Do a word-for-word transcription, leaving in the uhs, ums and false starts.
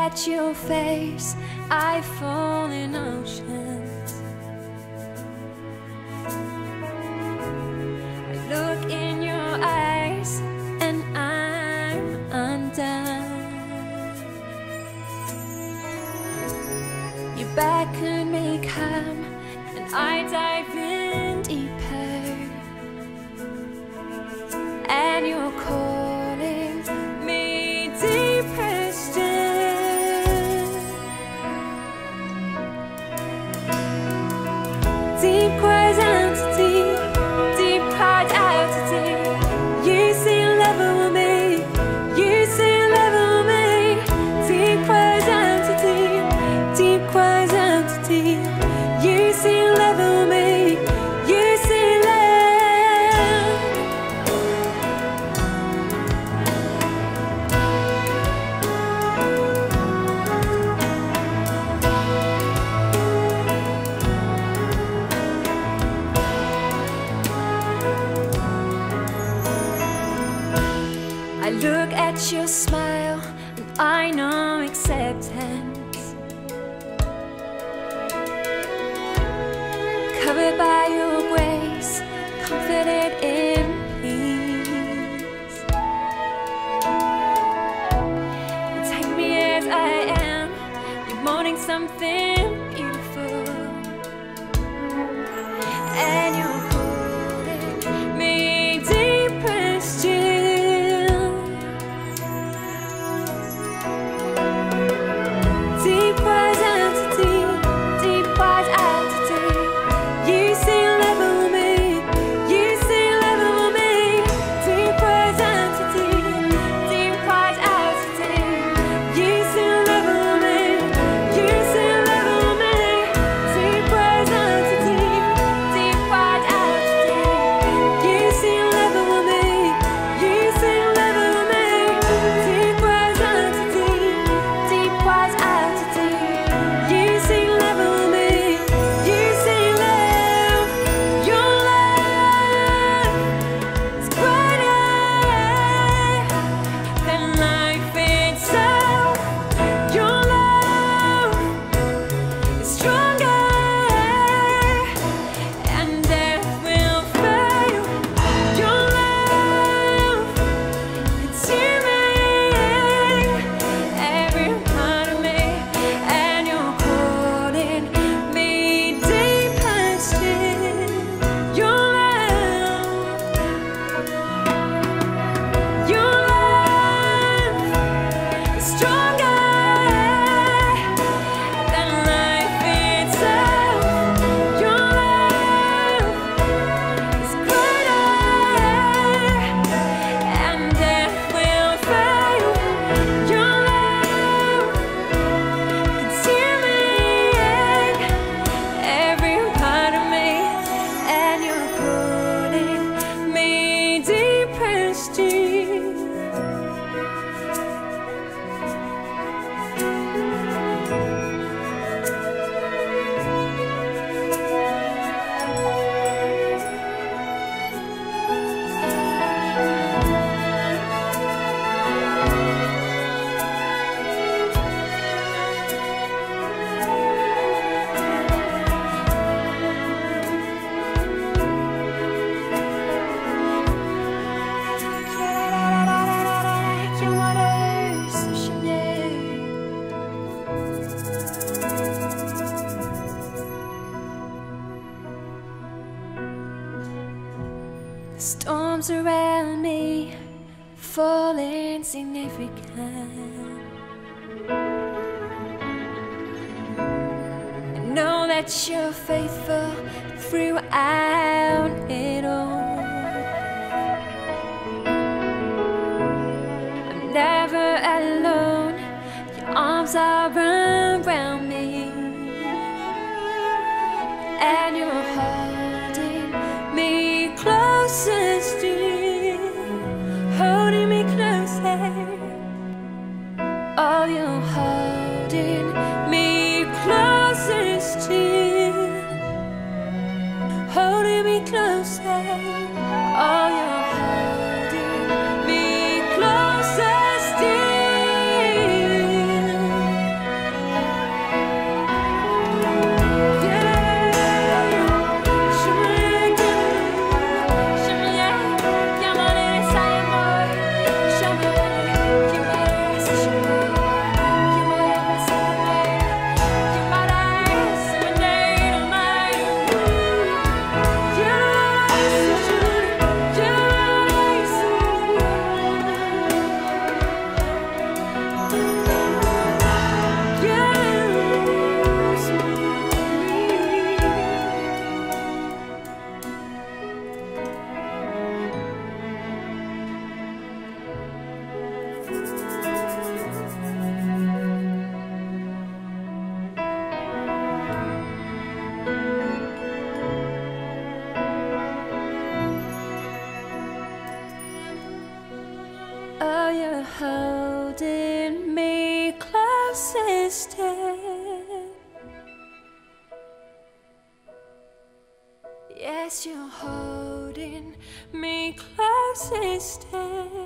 at your face, I fall in oceans. I look in your eyes and I'm undone. You beckon me come and I dive in deeper, and you're calling me deeper still. Deep cries out to deep, deep cries out to deep. You see level with me, you see level with me. Deep cries out to deep, deep cries out to deep. You see level with me, you see level. I look at your smile and I know acceptance. Covered by your grace, comforted in peace. You take me as I am, you're molding something beautiful, and you're calling me deeper still. Deep cries out to deep, deep cries out to deep. You see level with me, you see level with me. Deep cries out to deep, deep cries out to deep. You see level with me, you see level with me. Deep cries out to deep, deep cries out to deep. You see level with me, you see level with me. Deep cries out to deep, deep cries out to deep. You see level with me, you see love. Your love is brighter than life itself. Your love is stronger, and death will fail. Your love consuming every part of me, and you're calling me deeper still. Your love, your love is stronger than life itself. Your love is greater, and death will fail. Your love consuming every part of me, and you're calling me deeper still. The storms around me fall insignificant. I know that you're faithful throughout it all. I'm never alone, your arms are around me, and you're holding me closer still, holding me closer. Oh, you're holding me closer still, holding me closer. Oh, you're holding me closer still. Guess you're holding me close instead.